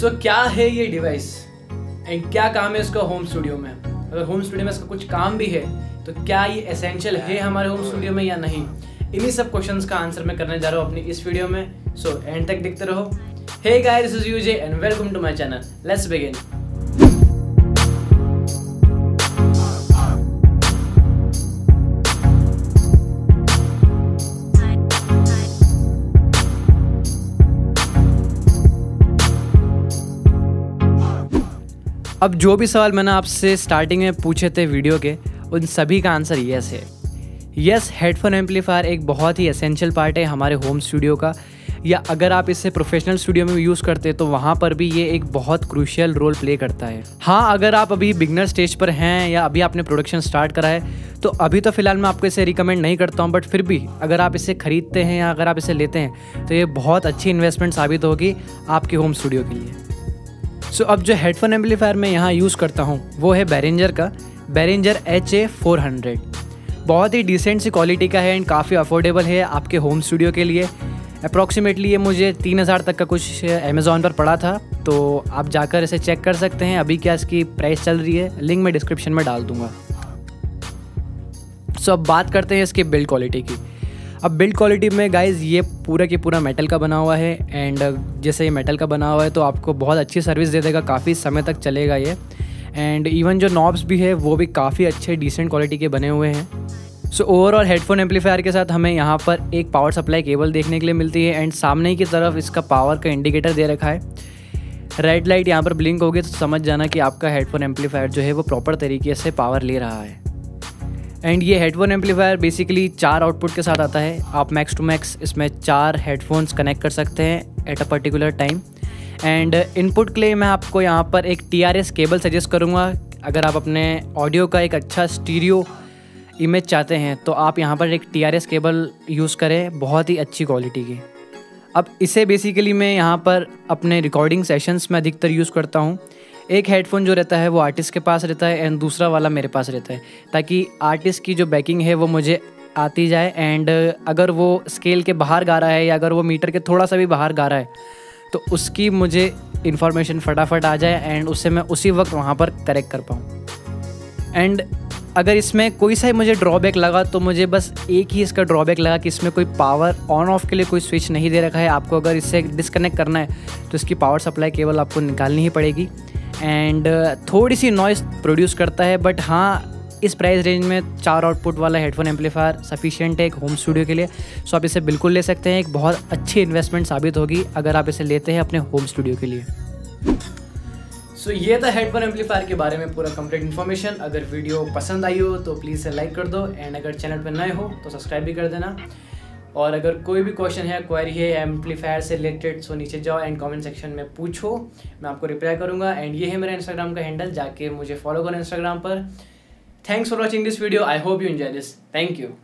सो क्या है ये डिवाइस एंड क्या काम है इसका होम स्टूडियो में? अगर होम स्टूडियो में इसका कुछ काम भी है तो क्या ये एसेंशियल है हमारे होम स्टूडियो में या नहीं? इन्हीं सब क्वेश्चंस का आंसर मैं करने जा रहा हूँ अपनी इस वीडियो में। सो एंड तक देखते रहो। Hey guys, this is UJ and welcome to my channel. Let's begin. अब जो भी सवाल मैंने आपसे स्टार्टिंग में पूछे थे वीडियो के, उन सभी का आंसर यस है। यस, हेडफोन एम्पलीफायर एक बहुत ही एसेंशियल पार्ट है हमारे होम स्टूडियो का, या अगर आप इसे प्रोफेशनल स्टूडियो में यूज़ करते हैं तो वहाँ पर भी ये एक बहुत क्रूशियल रोल प्ले करता है। हाँ, अगर आप अभी बिगनर स्टेज पर हैं या अभी आपने प्रोडक्शन स्टार्ट करा है तो अभी तो फ़िलहाल मैं आपको इसे रिकमेंड नहीं करता हूँ, बट फिर भी अगर आप इसे ख़रीदते हैं या अगर आप इसे लेते हैं तो ये बहुत अच्छी इन्वेस्टमेंट साबित होगी आपके होम स्टूडियो के लिए। सो अब जो हेडफोन एम्पलीफायर मैं यहाँ यूज़ करता हूँ वो है Behringer का Behringer HA400। बहुत ही डिसेंट सी क्वालिटी का है एंड काफ़ी अफोर्डेबल है आपके होम स्टूडियो के लिए। अप्रॉक्सीमेटली ये मुझे 3000 तक का कुछ अमेज़ॉन पर पड़ा था, तो आप जाकर इसे चेक कर सकते हैं अभी क्या इसकी प्राइस चल रही है। लिंक मैं डिस्क्रिप्शन में डाल दूँगा। सो अब बात करते हैं इसकी बिल्ड क्वालिटी की। अब बिल्ड क्वालिटी में गाइज़ ये पूरा की पूरा मेटल का बना हुआ है एंड जैसे ये मेटल का बना हुआ है तो आपको बहुत अच्छी सर्विस दे देगा, काफ़ी समय तक चलेगा ये। एंड इवन जो नॉब्स भी है वो भी काफ़ी अच्छे डिसेंट क्वालिटी के बने हुए हैं। सो ओवरऑल हेडफोन एम्पलीफायर के साथ हमें यहाँ पर एक पावर सप्लाई केबल देखने के लिए मिलती है एंड सामने की तरफ इसका पावर का इंडिकेटर दे रखा है। रेड लाइट यहाँ पर ब्लिंक होगी तो समझ जाना कि आपका हेडफोन एम्पलीफायर जो है वो प्रॉपर तरीके से पावर ले रहा है। एंड ये हेडफोन एम्पलीफायर बेसिकली 4 आउटपुट के साथ आता है। आप मैक्स टू मैक्स इसमें 4 हेडफोन्स कनेक्ट कर सकते हैं at a particular time. And input के लिए मैं आपको यहाँ पर एक TRS केबल सजेस्ट करूँगा। अगर आप अपने ऑडियो का एक अच्छा स्टीरियो इमेज चाहते हैं तो आप यहाँ पर एक TRS केबल यूज़ करें, बहुत ही अच्छी क्वालिटी की। अब इसे बेसिकली मैं यहाँ पर अपने रिकॉर्डिंग सेशंस में अधिकतर यूज़ करता हूँ। एक हेडफोन जो रहता है वो आर्टिस्ट के पास रहता है एंड दूसरा वाला मेरे पास रहता है, ताकि आर्टिस्ट की जो बैकिंग है वो मुझे आती जाए एंड अगर वो स्केल के बाहर गा रहा है या अगर वो मीटर के थोड़ा सा भी बाहर गा रहा है तो उसकी मुझे इन्फॉर्मेशन फटाफट आ जाए एंड उससे मैं उसी वक्त वहाँ पर करेक्ट कर पाऊँ। एंड अगर इसमें कोई सा ही मुझे ड्रॉबैक लगा तो मुझे बस एक ही इसका ड्रॉबैक लगा कि इसमें कोई पावर ऑन ऑफ के लिए कोई स्विच नहीं दे रखा है। आपको अगर इससे डिस्कनेक्ट करना है तो इसकी पावर सप्लाई केबल आपको निकालनी ही पड़ेगी एंड थोड़ी सी नॉइस प्रोड्यूस करता है। बट हाँ, इस प्राइस रेंज में 4 आउटपुट वाला हेडफोन एम्पलीफायर सफिशिएंट है एक होम स्टूडियो के लिए। सो आप इसे बिल्कुल ले सकते हैं। एक बहुत अच्छी इन्वेस्टमेंट साबित होगी अगर आप इसे लेते हैं अपने होम स्टूडियो के लिए। सो ये था हेडफोन एम्पलीफायर के बारे में पूरा कंप्लीट इन्फॉर्मेशन। अगर वीडियो पसंद आई हो तो प्लीज़ से लाइक कर दो एंड अगर चैनल पर नए हो तो सब्सक्राइब भी कर देना। और अगर कोई भी क्वेश्चन है, क्वेरी है एम्पलीफायर से रिलेटेड, सो नीचे जाओ एंड कमेंट सेक्शन में पूछो, मैं आपको रिप्लाई करूंगा। एंड ये है मेरा इंस्टाग्राम का हैंडल, जाके मुझे फॉलो करो इंस्टाग्राम पर। Thanks for watching this video. I hope you enjoy this. Thank you.